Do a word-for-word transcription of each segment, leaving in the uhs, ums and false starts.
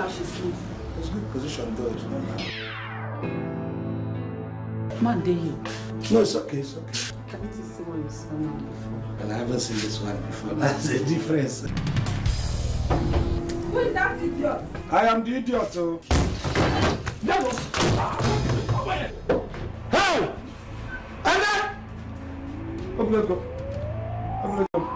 she sleeps. It's a good position though, it's not bad. Man, dare you? No, it's okay, it's okay. Can you see what you saw now before? Well, I haven't seen this one before. That's the difference. Who is that idiot? I am the idiot, too. Devil! Hey! Anna! Open the door. Open the door.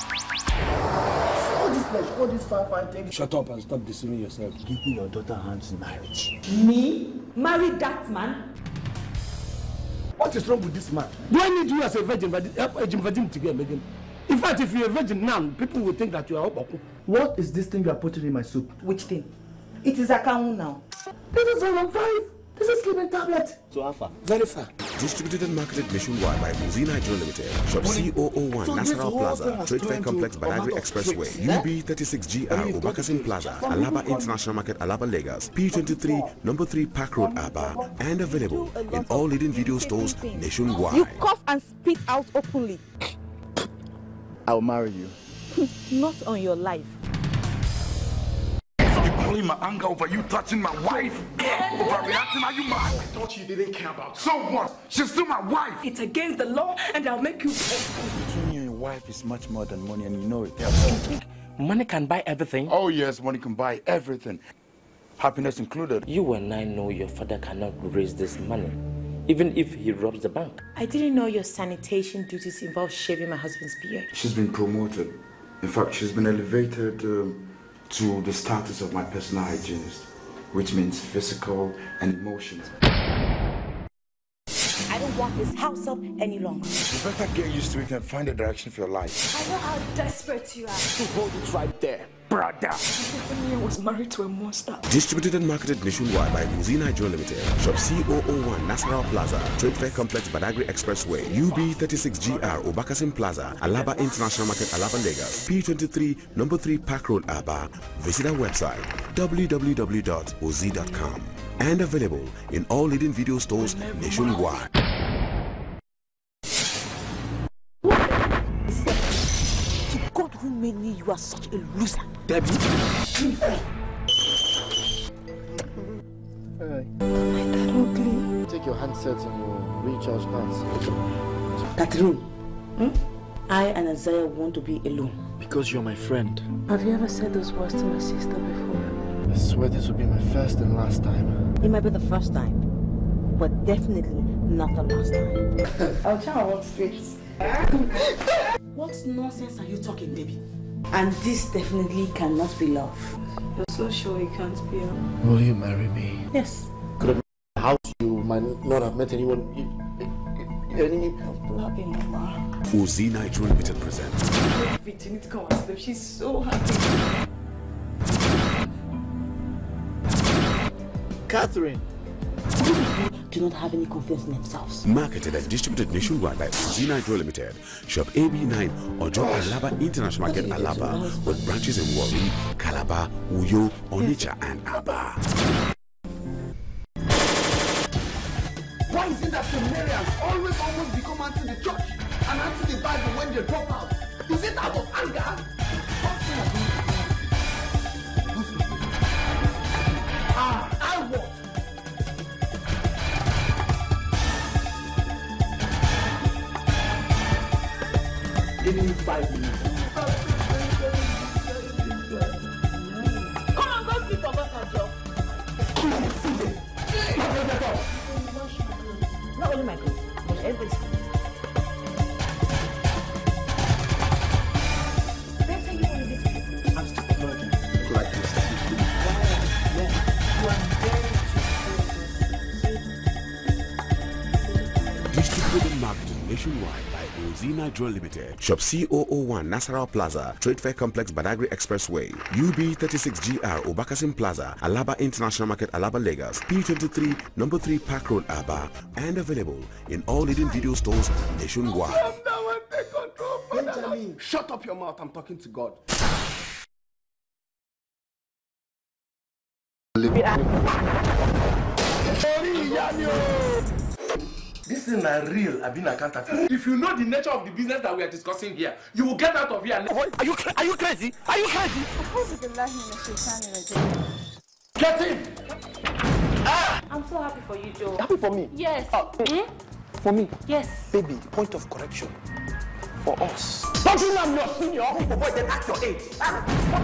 All this place, all this fine, fine thing. Shut up and stop deceiving yourself. Give me your daughter hands in marriage. Me? Marry that man? What is wrong with this man? Do I need you as a virgin, a virgin, virgin to get Megan? In fact, if you're a virgin now, people will think that you are Obaku. What is this thing you are putting in my soup? Which thing? It is a cow now. This is all I'm five. This is sleeping tablet. So Alpha. Very far. Distributed and marketed nationwide by Uzi Nigeria Limited. Shop C zero zero one so Nassau Plaza, Trade Fair Complex, Badagry Expressway, U B thirty-six G R, Obakasin Plaza, Alaba International Market, Alaba, Lagos, P twenty-three, number three Park Road, Aba, and available in all leading video stores nationwide. You cough and spit out openly. I'll marry you. Not on your life. Calling my anger over you touching my wife. Overreacting, are you mad? I thought you didn't care about her. So what? She's still my wife. It's against the law and I'll make you pay. Between you and your wife is much more than money and you know it. Money can buy everything? Oh yes, money can buy everything. Happiness included. You and I know your father cannot raise this money, even if he robs the bank. I didn't know your sanitation duties involve shaving my husband's beard. She's been promoted. In fact, she's been elevated um, to the status of my personal hygienist, which means physical and emotional. I don't want this house up any longer. You better get used to it and find a direction for your life. I know how desperate you are. So hold it right there, brother. Stephanie was married to a monster. Distributed and marketed nationwide by Uzi Nigeria Limited. Shop C zero zero one Nassau Plaza, Trade Fair Complex, Badagry Expressway, U B thirty-six G R, Obakasin Plaza, Alaba International Market, Alaba, Lagos, P twenty-three, number three Park Road, Aba. Visit our website w w w dot ozi dot com and available in all leading video stores nationwide. To God who made me, you are such a loser. Debbie. Ain't that ugly? Take your handset and your recharge cards. Catherine, hmm? I and Isaiah want to be alone. Because you're my friend. Have you ever said those words to my sister before? I swear this will be my first and last time. It might be the first time, but definitely not the last time. I'll try and walk straight. What nonsense are you talking, baby? And this definitely cannot be love. You're so sure it can't be love? Will you marry me? Yes. Could have been a house you might not have met anyone. Any... Love you, Mama. Uzi Nigeria Limited presents. You need to come and sleep. She's so happy. Catherine. Do not have any confidence in themselves. Marketed and distributed nationwide by Uzi Nigeria Limited. Shop A B nine Ojo Alaba International Market, Alaba, with branches in Warri, Calabar, Uyo, Onitsha, and Aba. Why is it that Sumerians always almost become anti-the-church and anti-the-Bible when they drop out? Is it out of anger? Ah, I what? Give me five minutes. Come on, go sleep for God, Joe. Not only my clothes, but everybody's clothes. Better you want this. I'm still a virgin. Like this. Distributed and marketed nationwide by Uzi Nigeria Limited. Shop C zero zero one Nassau Plaza, Trade Fair Complex, Badagry Expressway, U B thirty-six G R, Obakasin Plaza, Alaba International Market, Alaba, Lagos, P twenty-three, number three Park Road, Aba, and available in all leading video stores nationwide. Calm down and take control. Benjamin, shut up your mouth. I'm talking to God. This is not real. I've been a counterfeit. If you know the nature of the business that we are discussing here, you will get out of here. Are you are you crazy? Are you crazy? Get in! Ah! I'm so happy for you, Joe. Happy for me? Yes. Uh, hmm? For me? Yes. Baby, point of correction. For us. Don't you know I'm your senior? Oh boy, then act your age. Ah.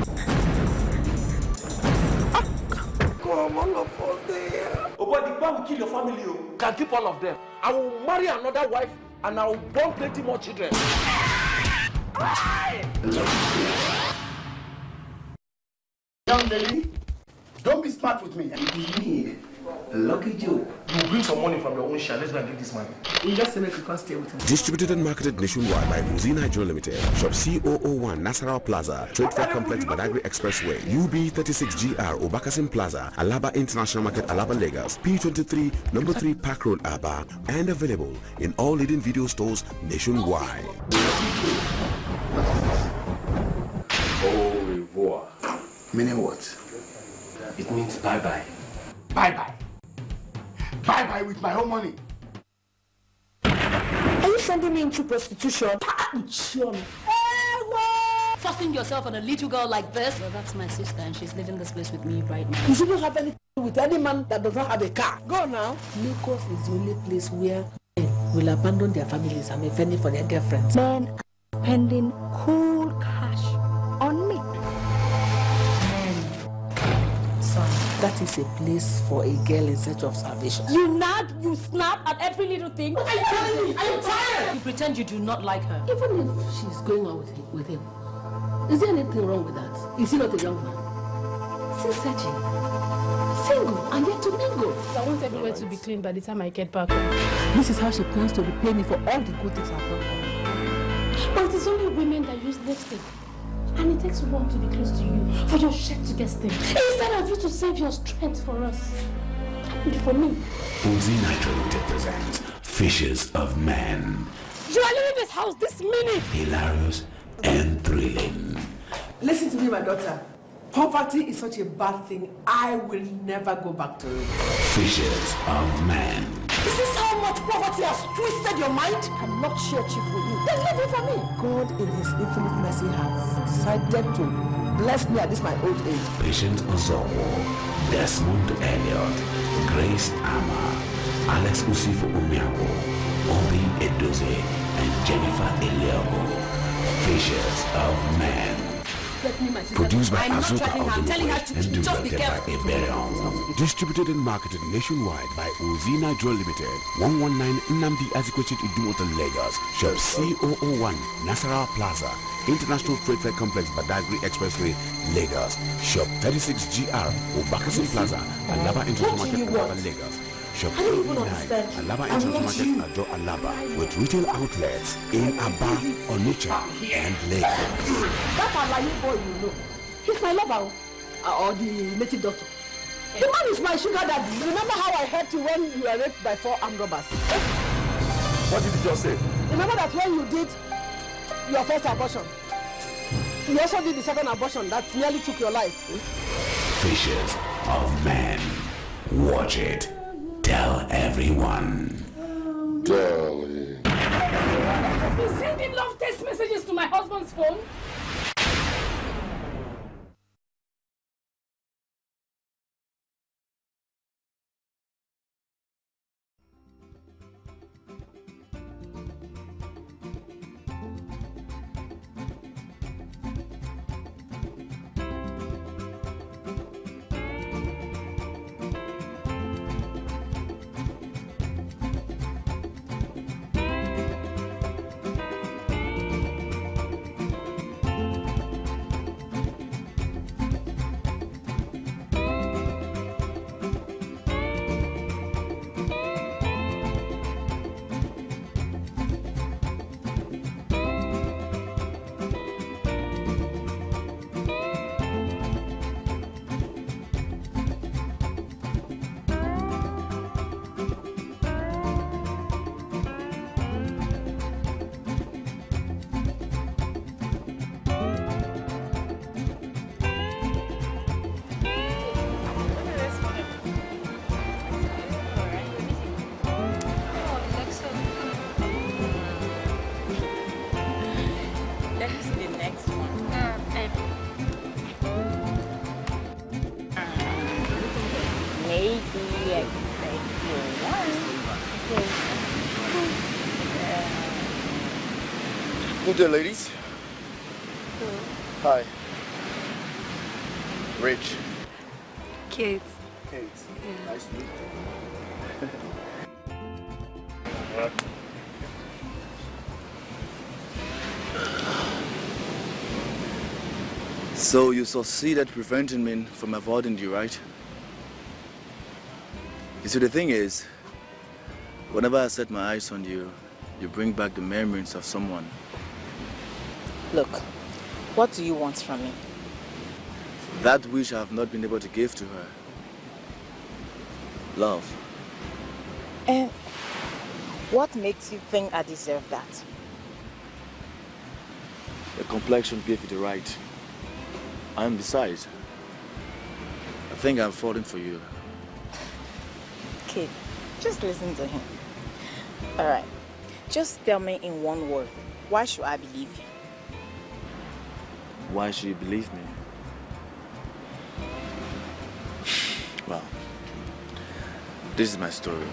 Ah. Come on, of us there. Oh boy, the man will kill your family. You can keep all of them. I will marry another wife and I will born plenty more children. Young lady, don't be smart with me. It is me, Lucky Joe. You will bring some money from your own share. Let's go and give this man. You just say you can't stay with him. Distributed and marketed nationwide by Vuzi Nigeria Limited. Shop C zero zero one Nasarawa Plaza, Trade Fair Complex, Badagry Expressway, U B thirty-six G R, Obakasim Plaza, Alaba International Market, Alaba, Lagos, P twenty-three, number three Park Road, Aba, and available in all leading video stores nationwide. Au revoir. Meaning what? It means bye-bye. Bye-bye. Bye-bye with my own money. Are you sending me into prostitution? Forcing yourself on a little girl like this? Well, that's my sister and she's living this place with me right now. You shouldn't have anything to do with any man that does not have a car. Go now. Lagos is the only place where men will abandon their families and be fending for their girlfriends. Men are spending cool cash on me. Son, that is a place for a girl in search of salvation. You nag, you snap at every little thing. What are you telling me? I'm tired! You pretend you do not like her. Even if she's going out with him, with him, is there anything wrong with that? Is he not a young man? Still searching. Single and yet to mingle. I want everywhere to be clean by the time I get back. This is how she plans to repay me for all the good things I've done for her. But it is only women that use lipstick. And it takes one to be close to you for your shirt to get stained. Instead of you to save your strength for us. And for me. Vuzi Nigeria Limited presents Fishes of Men. You are leaving this house this minute! Hilarious and thrilling. Listen to me, my daughter. Poverty is such a bad thing. I will never go back to it. Fishes of Men. Is this how much poverty has twisted your mind? I'm not sure, Chief, with you. Then leave it for me. God, in His infinite mercy, has decided to bless me at this my old age. Patience Ozowo, Desmond Elliott, Grace Ama, Alex Usifo Umiako, Obi Edoze, and Jennifer Eliabo. Fishes of Men. Produced by Azuka Audio and directed by Eberion. Distributed and marketed nationwide by Vuzi Nigeria Limited. one nineteen Nnamdi Azikiwe Idumota, Lagos. Shop C zero zero one Nasarawa Plaza, International Trade Fair Complex, Badagry Expressway, Lagos. Shop thirty-six G R, Obakasim Plaza, Alaba International Market, Alaba, Lagos. Shop eighty-nine, Alaba International Market, Ado Alaba, with retail outlets in Aba, Onitsha, and Lagos. That Alayi boy you know, he's my lover, uh, or the native doctor. The man is my sugar daddy. Remember how I helped you when you were raped by four armed robbers? What did you just say? Remember that when you did your first abortion, you also did the second abortion that nearly took your life. Fishes of Men. Watch it. Tell everyone. Darling. He's sending love text messages to my husband's phone. Good day, ladies. Hi. Rich. Kate. Kate. Yeah. Nice to meet you. So you succeeded preventing me from avoiding you, right? You see, the thing is, whenever I set my eyes on you, you bring back the memories of someone. Look, what do you want from me? That which I have not been able to give to her. Love. And what makes you think I deserve that? The complexion gave you the right. And besides, I think I'm falling for you. Kid, just listen to him. Alright, just tell me in one word, why should I believe you? Why should you believe me? Well, this is my story.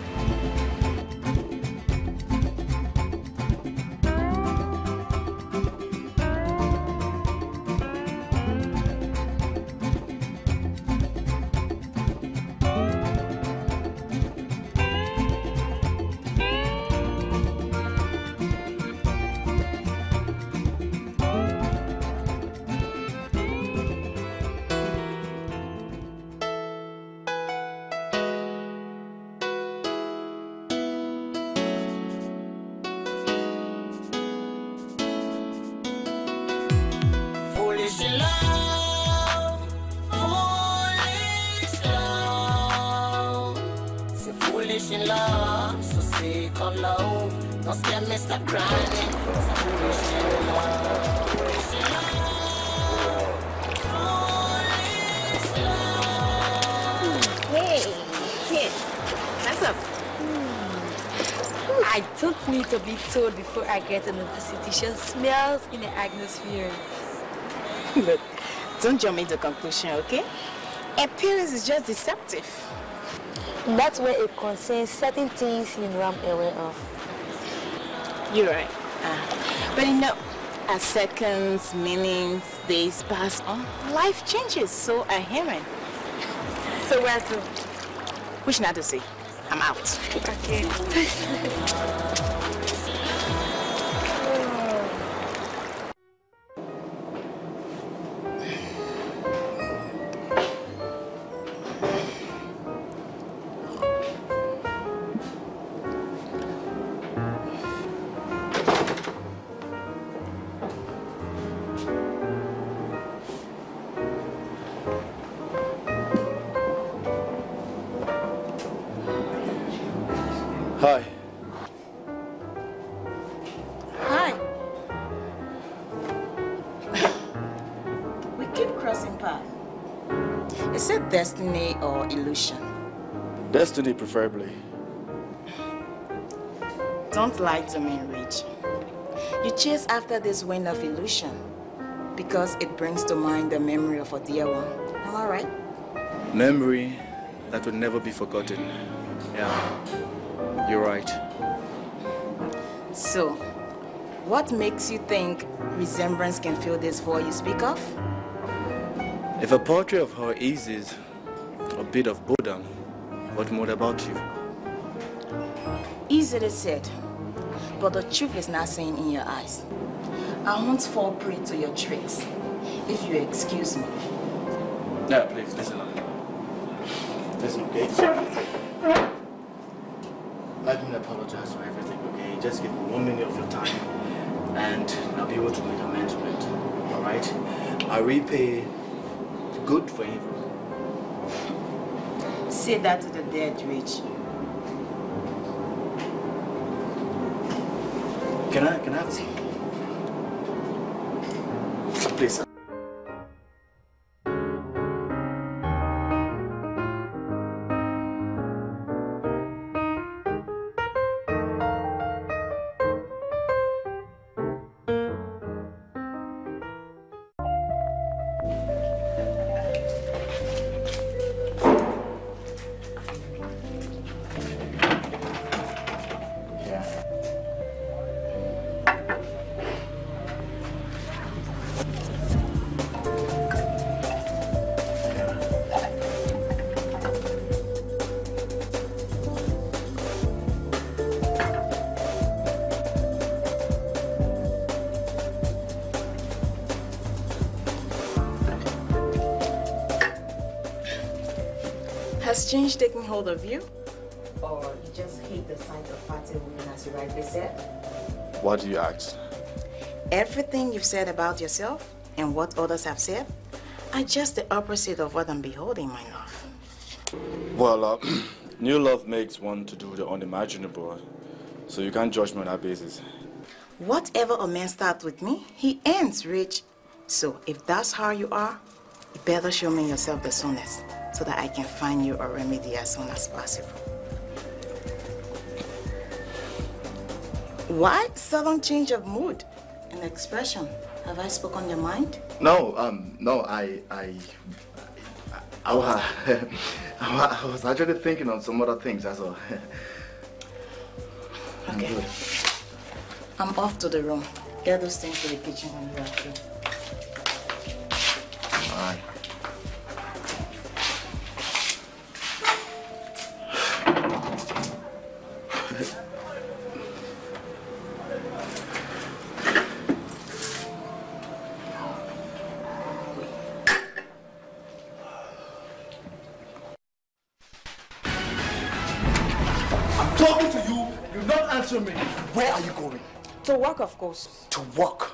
To be told before I get into the city. She smells in the atmosphere. Look, don't jump into conclusion, okay? Appearance is just deceptive. That's where it concerns certain things you know I'm aware of. You're right. Uh, but you know, as seconds, minutes, days pass on, life changes, so are hearing. So where to? Which not to say. I'm out. Okay. Hi. Hi. We keep crossing paths. Is it destiny or illusion? Destiny, preferably. Don't lie to me, Rich. You chase after this wind of illusion because it brings to mind the memory of a dear one. Am I right? Memory that will never be forgotten. Yeah. You're right. So, what makes you think resemblance can fill this void you speak of? If a portrait of her eases a bit of boredom, what more about you? Easily said, but the truth is not seen in your eyes. I won't fall prey to your tricks, if you excuse me. No, please, listen. Listen, okay? Let me apologize for everything, okay? Just give me one minute of your time and I'll be able to make amends for it, alright? I repay good for evil. Say that to the dead, Rich. Can I, can I have tea? Please. Has change taken hold of you? Or you just hate the sight of party women, as you rightly said? What do you ask? Everything you've said about yourself and what others have said are just the opposite of what I'm beholding, my love. Well, uh, new love makes one to do the unimaginable, so you can't judge me on that basis. Whatever a man starts with me, he ends rich. So if that's how you are, you better show me yourself the soonest, so that I can find you a remedy as soon as possible. Why sudden change of mood and expression? Have I spoken your mind? No, um, no, I, I, I, I, I, I was actually thinking on some other things, that's all. Okay. I'm off to the room. Get those things to the kitchen when you are through. All right. I'm talking to you. You're not answering me. Where are you going? To work, of course. To work.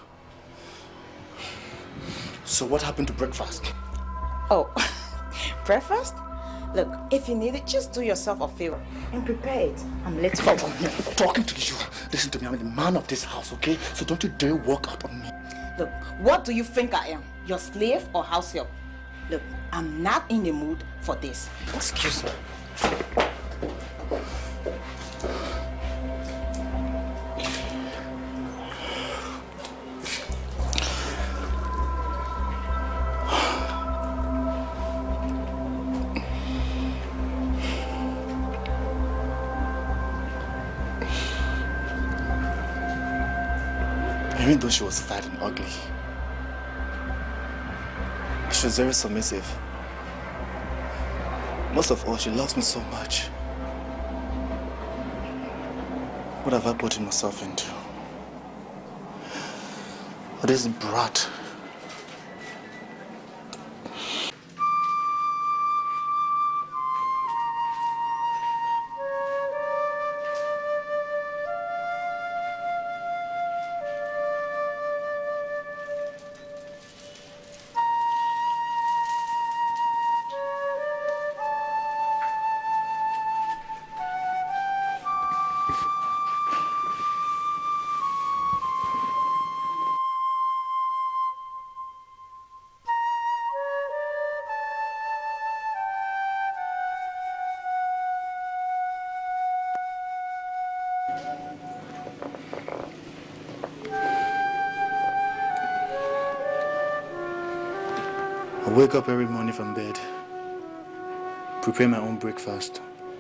So what happened to breakfast? Oh, breakfast? Look, if you need it, just do yourself a favor and prepare it. I'm late for Oh, I'm talking to you. Listen to me, I'm the man of this house, okay? So don't you dare walk out on me. Look, what do you think I am? Your slave or house help? Look, I'm not in the mood for this. Excuse me. Even though she was fat and ugly, she was very submissive. Most of all, she loves me so much. What have I put myself into? What is brat? I wake up every morning from bed, prepare my own breakfast,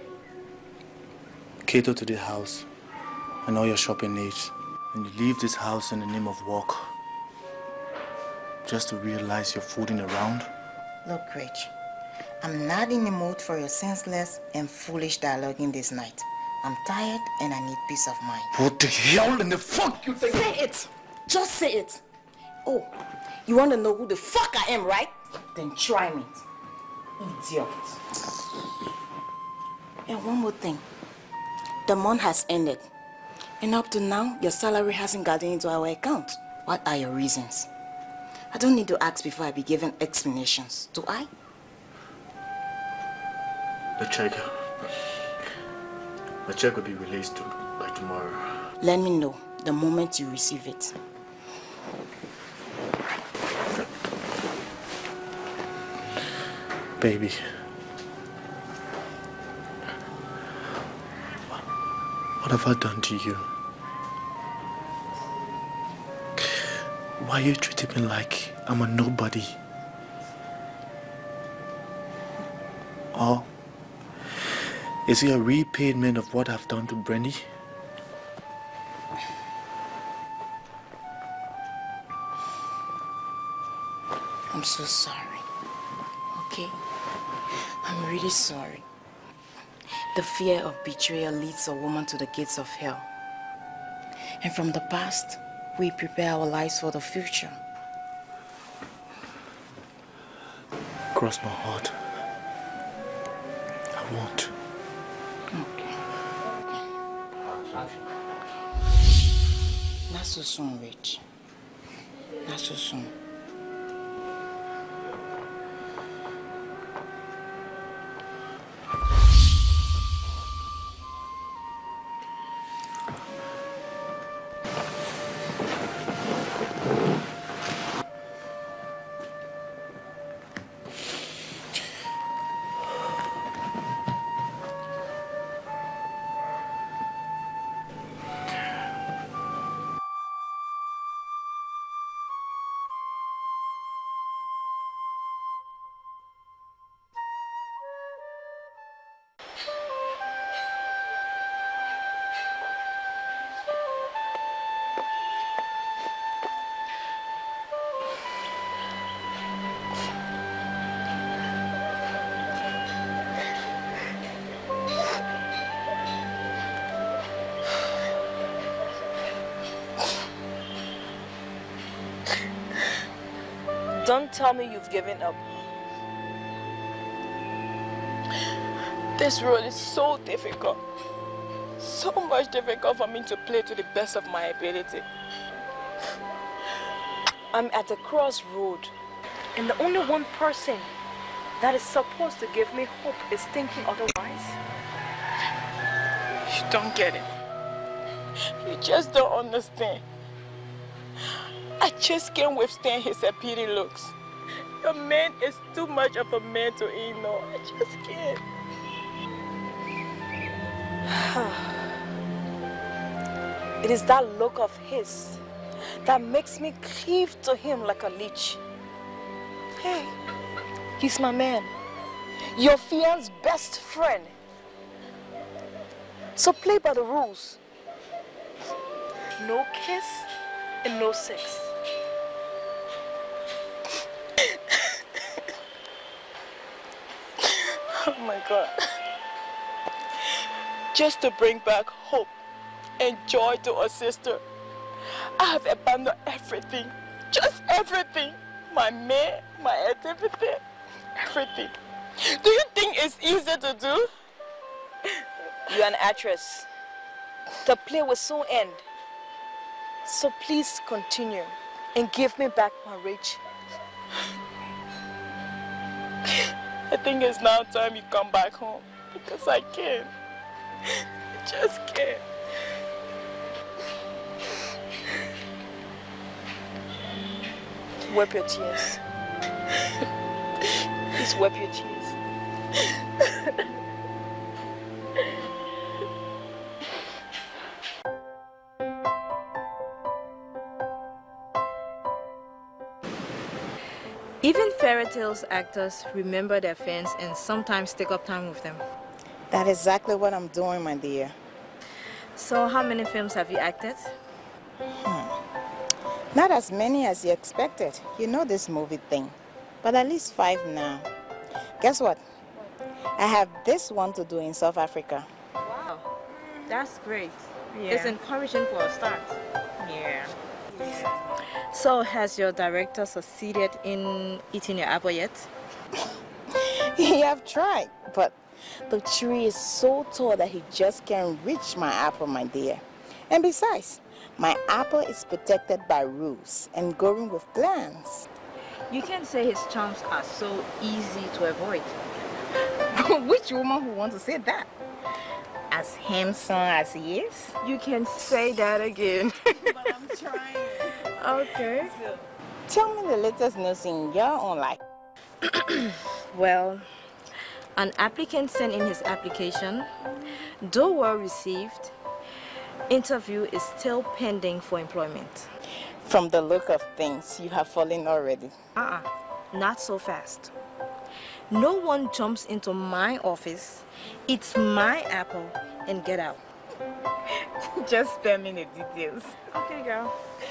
cater to the house and all your shopping needs, and you leave this house in the name of work just to realize you're fooling around. Look, Rich, I'm not in the mood for your senseless and foolish dialoguing this night. I'm tired and I need peace of mind. What the hell in the fuck you think? Say it! Just say it! Oh, you want to know who the fuck I am, right? Then try me. Idiot. And one more thing. The month has ended. And up to now, your salary hasn't gotten into our account. What are your reasons? I don't need to ask before I be given explanations, do I? The check. The check will be released to, by tomorrow. Let me know the moment you receive it. Baby. What have I done to you? Why are you treating me like I'm a nobody? Or is it a repayment of what I've done to Brandy? I'm so sorry. Okay? I'm really sorry. The fear of betrayal leads a woman to the gates of hell. And from the past, we prepare our lives for the future. Cross my heart. won't. Okay. Not so soon, Rich. Not so soon. Don't tell me you've given up. This role is so difficult. So much difficult for me to play to the best of my ability. I'm at a crossroad, and the only one person that is supposed to give me hope is thinking otherwise. You don't get it. You just don't understand. I just can't withstand his appealing looks. Your man is too much of a man to ignore. I just can't. It is that look of his that makes me cleave to him like a leech. Hey, he's my man. Your fiance's best friend. So play by the rules. No kiss and no sex. Oh my God. Just to bring back hope and joy to our sister, I have abandoned everything. Just everything. My man, my everything. Everything. Do you think it's easy to do? You're an actress. The play will soon end. So please continue and give me back my rage. I think it's now time you come back home because I can't. I just can't. Wipe your tears. Please wipe your tears. Even fairy tales actors remember their fans and sometimes take up time with them. That's exactly what I'm doing, my dear. So how many films have you acted? Hmm. Not as many as you expected. You know this movie thing. But at least five now. Guess what? I have this one to do in South Africa. Wow, that's great. Yeah. It's encouraging for a start. Yeah. Yeah. So has your director succeeded in eating your apple yet? You have tried, but the tree is so tall that he just can't reach my apple, my dear. And besides, my apple is protected by rules and growing with glands. You can't say his charms are so easy to avoid. Which woman would want to say that? As handsome as he is? You can say that again. But I'm trying. Okay. So, tell me the latest news in your own life. Well, an applicant sent in his application, though well received, interview is still pending for employment. From the look of things, you have fallen already. Uh-uh, not so fast. No one jumps into my office, eats my apple, and get out. Just spare me the details. Okay, girl.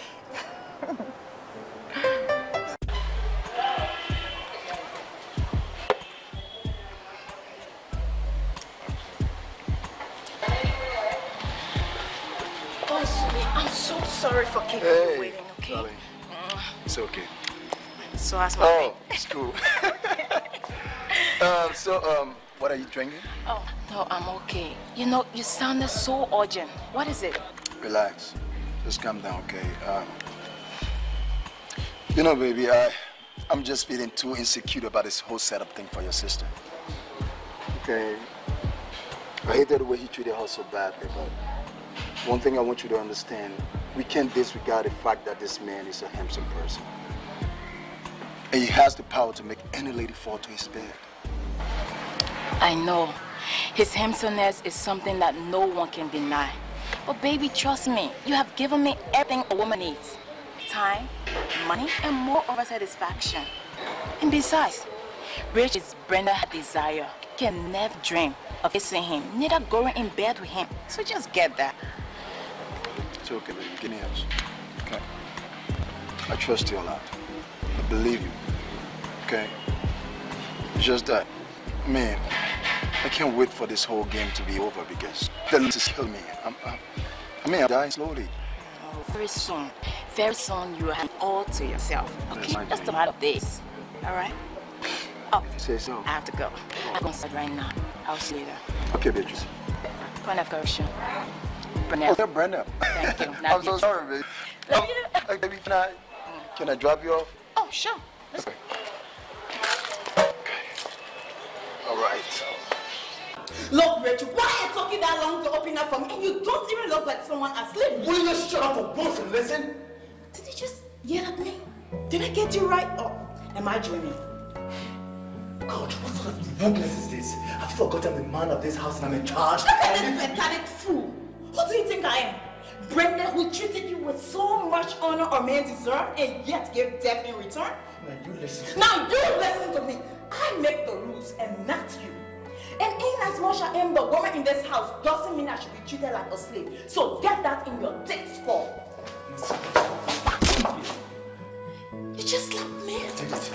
Oh, sweetie, I'm so sorry for keeping Hey, you waiting, okay? darling. It's okay. So that's my Oh, it's cool. um, so, um, What are you drinking? Oh, no, I'm okay. You know, you sounded so urgent. What is it? Relax. Just calm down, okay? Um, you know, baby, I, I'm just feeling too insecure about this whole setup thing for your sister. Okay? I hated the way he treated her so badly, but one thing I want you to understand, we can't disregard the fact that this man is a handsome person. And he has the power to make any lady fall to his bed. I know. His handsomeness is something that no one can deny. But baby, trust me, you have given me everything a woman needs. Time, money, and more of a satisfaction. And besides, Rich is Brenda's desire. Can never dream of kissing him, neither going in bed with him. So just get that. It's okay, baby. Give me yours. Okay? I trust you a lot. I believe you. Okay? It's just that, man, I can't wait for this whole game to be over because the lose is killing me. I'm, I'm, I mean, I'm dying slowly. Oh, very soon, very soon you have all to yourself. Okay? That's the part of this. All right? Oh, if you say so. I have to go. I'm going to start right now. I'll see you later. Okay, Beatrice. Point of correction. Brenda. Oh, yeah, Brenda. Thank you. I'm so sorry, baby. Um, uh, baby, can I, can I drop you off? Oh, sure. Let's okay. All right. Look, Rachel, why are you talking that long to open up for me? And you don't even look like someone asleep. Will you shut up for once and listen? Did you just yell at me? Did I get you right? Or am I dreaming? God, what sort of rudeness is this? Have you forgotten I'm the man of this house and I'm in charge? Look at this pathetic fool. Who do you think I am? Brenda, who treated you with so much honor or man deserve and yet gave death in return? Now you listen. Now you listen to me. I make the rules and not you. And in as much as I am the woman in this house doesn't mean I should be treated like a slave. So get that in your thick skull. You just slapped me. Take it.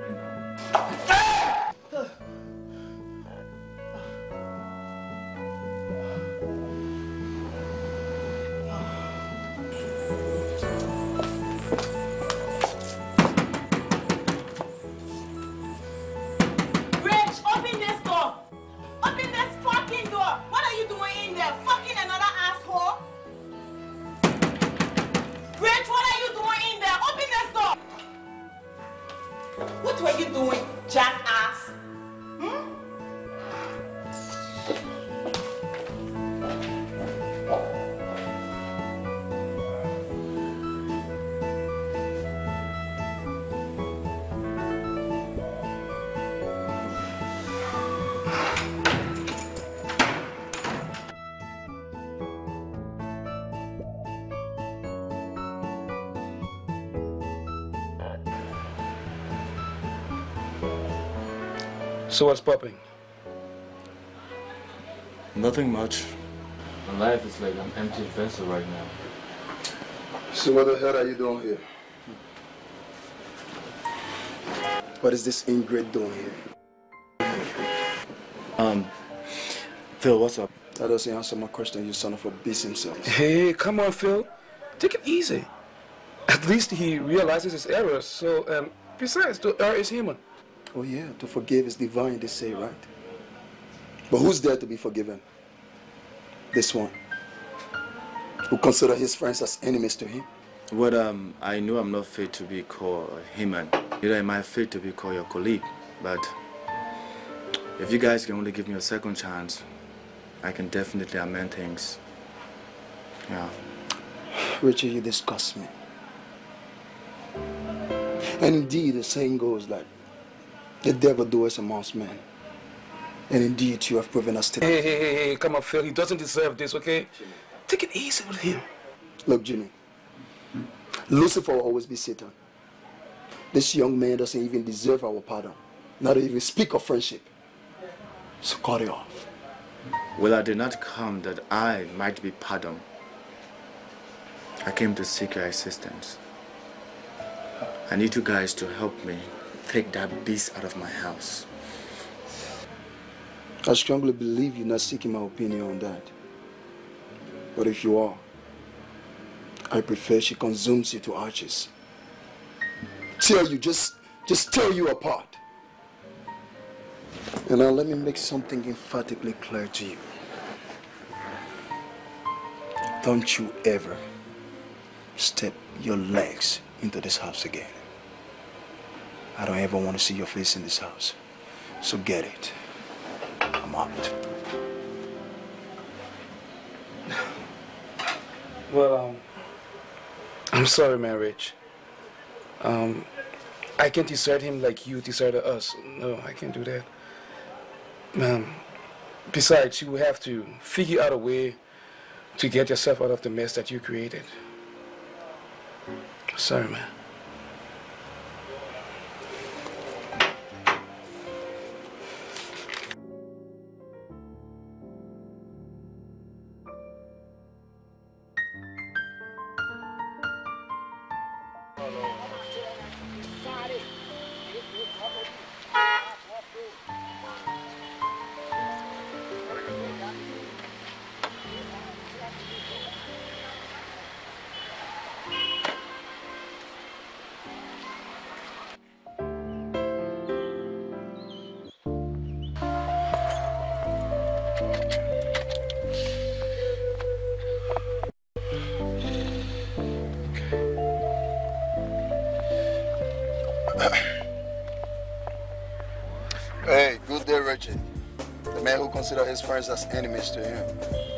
So what's popping? Nothing much. My life is like an empty vessel right now. So what the hell are you doing here? What is this ingrate doing here? Um, Phil, what's up? That doesn't answer my question, you son of a beast himself. Hey, come on, Phil. Take it easy. At least he realizes his errors, so, um, besides, to err is human. Oh yeah, to forgive is divine, they say, right? But who's there to be forgiven? This one, who consider his friends as enemies to him. Well, um, I know I'm not fit to be called a human. Neither am I fit to be called your colleague. But if you guys can only give me a second chance, I can definitely amend things. Yeah. Richard, you disgust me. And indeed, the saying goes like, the devil doeth amongst men. And indeed, you have proven us today. Hey, hey, hey, hey, come on, Phil. He doesn't deserve this, okay? Take it easy with him. Look, Jimmy. Lucifer will always be Satan. This young man doesn't even deserve our pardon. Not to even speak of friendship. So cut it off. Well, I did not come that I might be pardoned. I came to seek your assistance. I need you guys to help me take that beast out of my house. I strongly believe you're not seeking my opinion on that. But if you are, I prefer she consumes you to ashes. Tear you, just, just tear you apart. And now let me make something emphatically clear to you. Don't you ever step your legs into this house again. I don't ever want to see your face in this house. So get it. I'm out. Well, um, I'm sorry, man, Rich. Um, I can't desert him like you deserted us. No, I can't do that. Man, besides, you will have to figure out a way to get yourself out of the mess that you created. Sorry, man. Hey, good day, Richard. The man who considers his friends as enemies to him.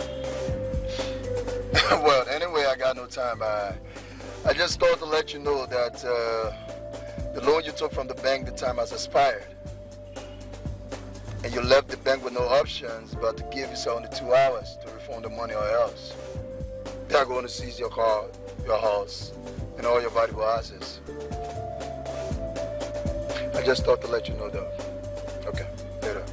Well, anyway, I got no time, but I just thought to let you know that uh, the loan you took from the bank, the time has expired. And you left the bank with no options but to give yourself only two hours to refund the money or else they're going to seize your car, your house, and all your valuable assets. I just thought to let you know that. Okay, later.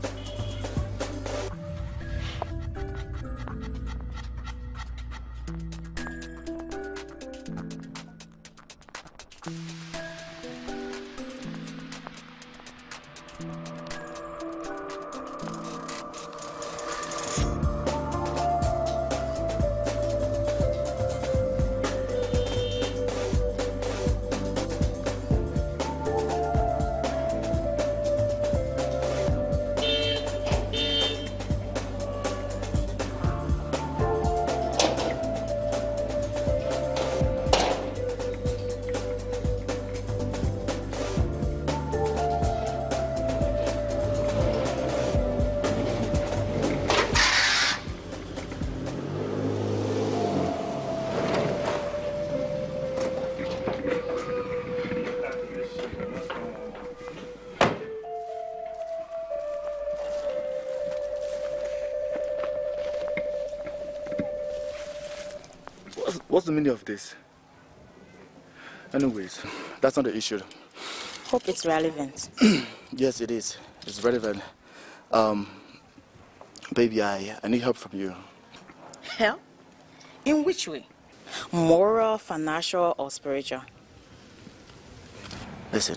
What's the meaning of this? Anyways, that's not the issue. Hope it's relevant. Yes, it is. It's relevant. Um, baby, I, I need help from you. Help? In which way? Moral, financial, or spiritual? Listen.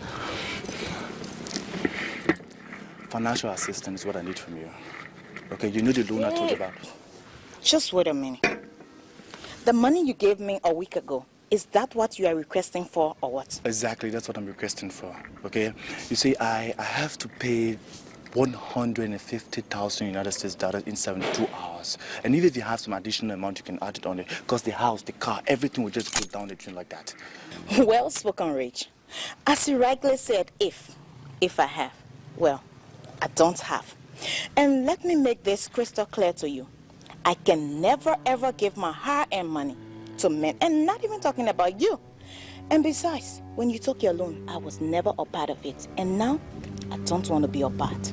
Financial assistance is what I need from you. Okay, you know the loan I told you about. Just wait a minute. The money you gave me a week ago, is that what you are requesting for or what? Exactly, that's what I'm requesting for, okay? You see, I, I have to pay one hundred fifty thousand United States dollars in seventy-two hours. And even if you have some additional amount, you can add it on it. Because the house, the car, everything will just go down the drain like that. Well spoken, Rich. As you rightly said, if, if I have, well, I don't have. And let me make this crystal clear to you. I can never ever give my hard-earned money to men, and not even talking about you. And besides, when you took your loan, I was never a part of it. And now, I don't want to be a part.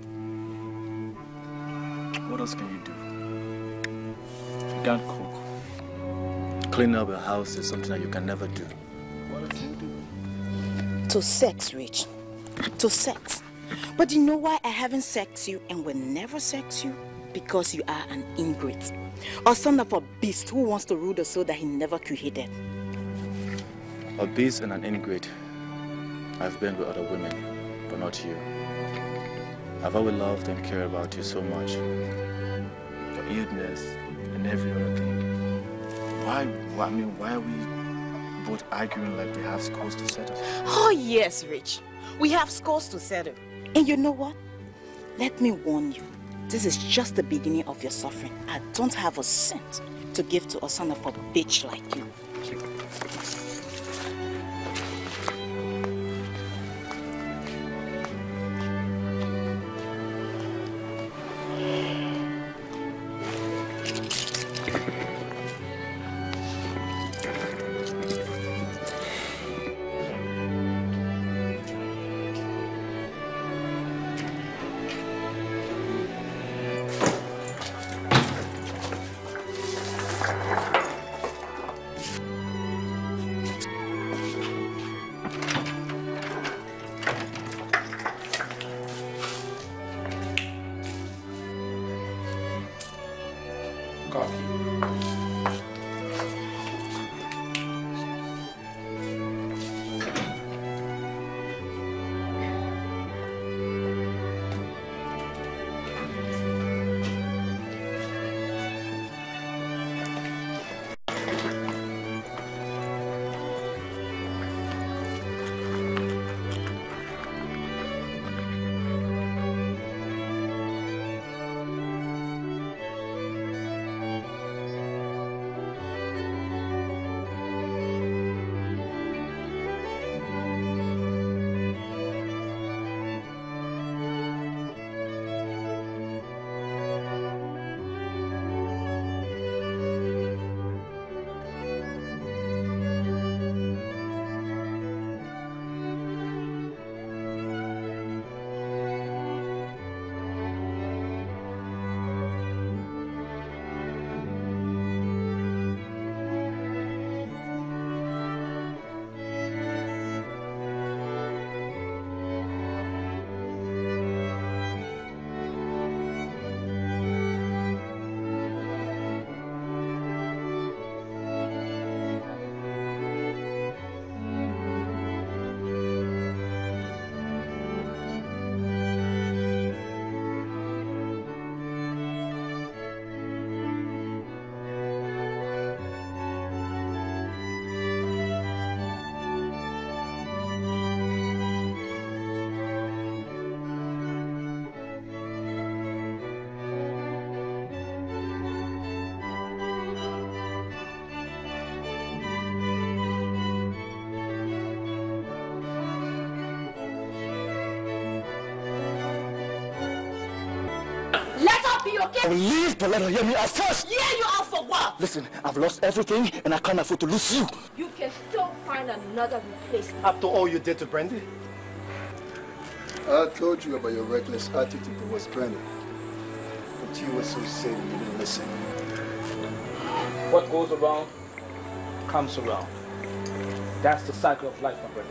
What else can you do? You can't cook. Clean up your house is something that you can never do. What else can you do? To sex, Rich. To sex. But you know why I haven't sexed you and will never sex you? Because you are an ingrate. Or son of a beast who wants to rule the soul that he never created. A beast and an ingrate. I've been with other women, but not you. I've always loved and cared about you so much. Your illness and every other thing. Why, I mean, why are we both arguing like we have scores to settle? Oh yes, Rich. We have scores to settle. And you know what? Let me warn you, this is just the beginning of your suffering. I don't have a cent to give to a son of a bitch like you. Okay? I will leave, but let her hear me out first. Hear you out for what? Listen, I've lost everything and I can't afford to lose you. You can still find another replacement. After all you did to Brandy? I told you about your reckless attitude towards Brandy. But you were so silly you didn't listen. What goes around comes around. That's the cycle of life, my brother.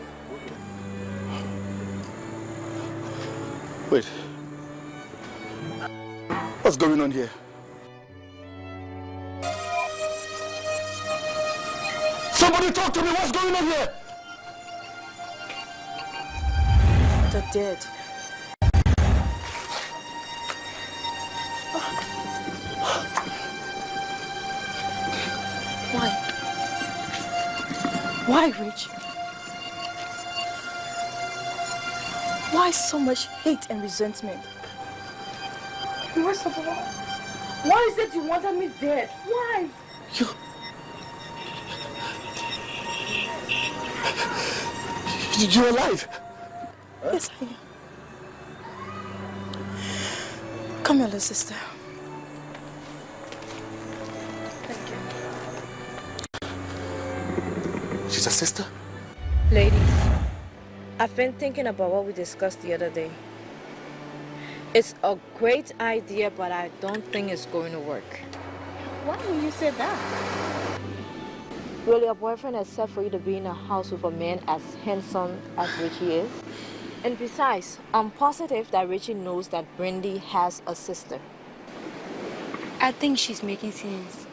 Wait. What's going on here? Somebody talk to me! What's going on here? They're dead. Why? Why, Rich? Why so much hate and resentment? First of all, why is it you wanted me dead? Why? You... You're alive? Yes, I am. Come here, little sister. Thank you. She's a sister? Ladies, I've been thinking about what we discussed the other day. It's a great idea, but I don't think it's going to work. Why will you say that? Will your boyfriend accept for you to be in a house with a man as handsome as Richie is? And besides, I'm positive that Richie knows that Brandy has a sister. I think she's making sense.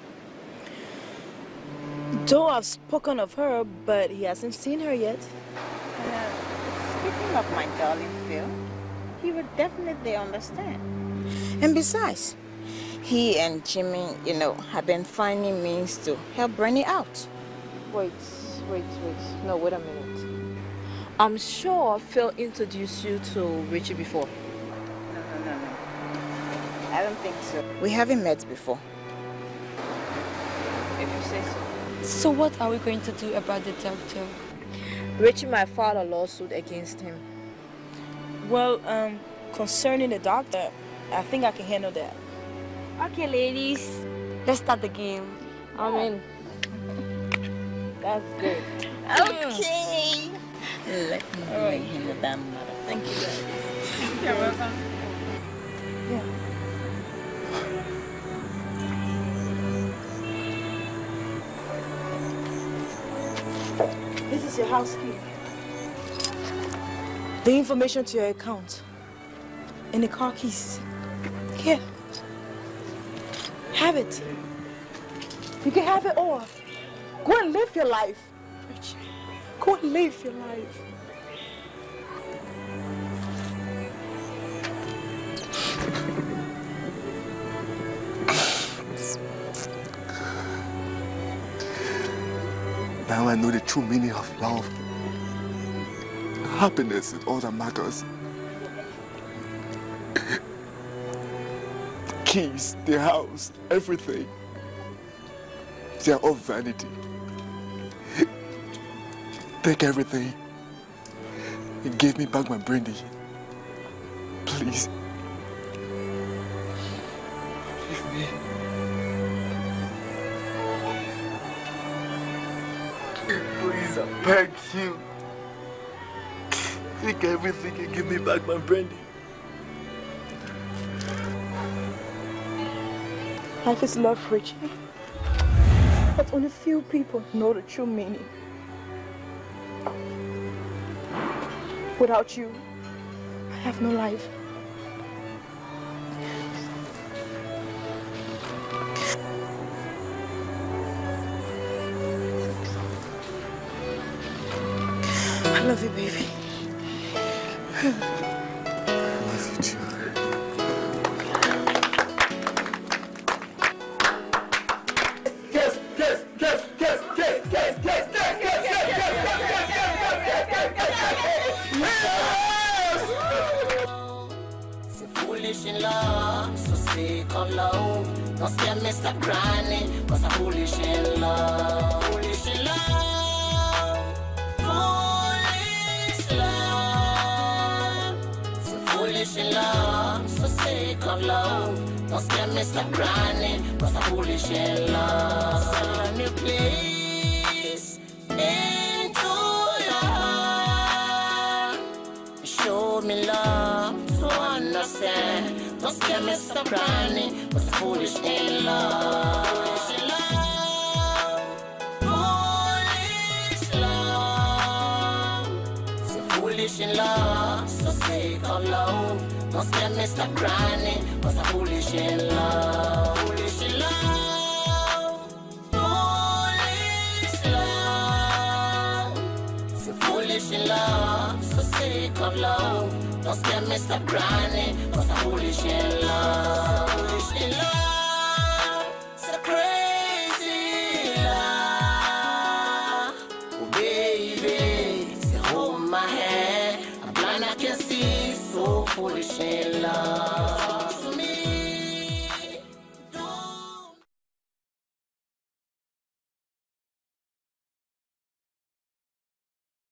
Though I've spoken of her, but he hasn't seen her yet. Uh, speaking of my darling Phil, he would definitely understand. And besides, he and Jimmy, you know, have been finding means to help Brandy out. Wait, wait, wait. No, wait a minute. I'm sure Phil introduced you to Richie before. No, no, no. I don't think so. We haven't met before. If you say so. So what are we going to do about the doctor? Richie might file a lawsuit against him. Well, um, concerning the doctor, I think I can handle that. Okay, ladies, let's start the game. I'm in. That's good. Okay. Let me right. handle that matter. Thank you, guys. You're welcome. Yeah. This is your house key. The information to your account. And the car keys. Here. Have it. You can have it all. Go and live your life. Richie. Go and live your life. Now I know the true meaning of love. Happiness is all that matters. Keys, the house, everything. They are all vanity. Take everything and give me back my brandy. Please. Give me. Please, I beg you. Take everything and give me back my brandy. Life is love, Richie. But only few people know the true meaning. Without you, I have no life. I love you, baby. I love you too. Yes, yes, yes, yes, yes, yes, yes, yes, yes, yes, yes, So foolish in love, so sick of love. Don't scare me, stop grinding, cause I'm foolish in love. Foolish in love, foolish love. So foolish in love, so sick of love. Don't scare me, stop grinding, cause I'm foolish in love. So let me please into your heart. Show me love to understand. Don't scare me, stop crying, cause I'm foolish in love. Foolish in love, foolish love. So foolish in love, so sick of love. Don't scare me, stop crying, cause I'm foolish in love. Foolish in love, foolish love. So foolish in love, so sick of love. Don't scare me, stop grinding, cause I'm foolish in love. Foolish in love, so crazy love. Oh baby, say hold my hand. I'm blind, I can see, so foolish in love.